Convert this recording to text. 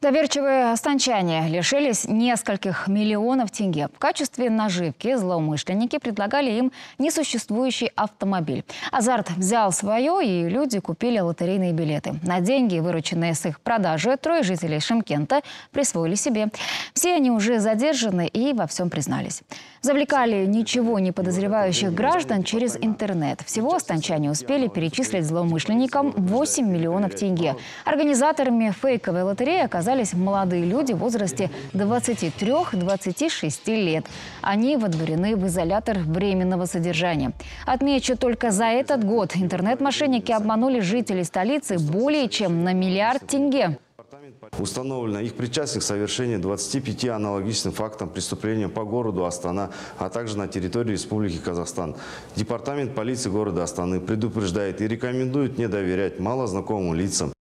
Доверчивые астанчане лишились нескольких миллионов тенге. В качестве наживки злоумышленники предлагали им несуществующий автомобиль. Азарт взял свое, и люди купили лотерейные билеты. На деньги, вырученные с их продажи, 3 жителей Шымкента присвоили себе. Все они уже задержаны и во всем признались. Завлекали ничего не подозревающих граждан через интернет. Всего астанчане успели перечислить злоумышленникам 8 миллионов тенге. Организаторами фейковой лотереи оказались молодые люди в возрасте 23-26 лет. Они водворены в изолятор временного содержания. Отмечу, только за этот год интернет-мошенники обманули жителей столицы более чем на 1 миллиард тенге. Установлено их причастность к совершению 25 аналогичным фактам преступления по городу Астана, а также на территории Республики Казахстан. Департамент полиции города Астаны предупреждает и рекомендует не доверять малознакомым лицам.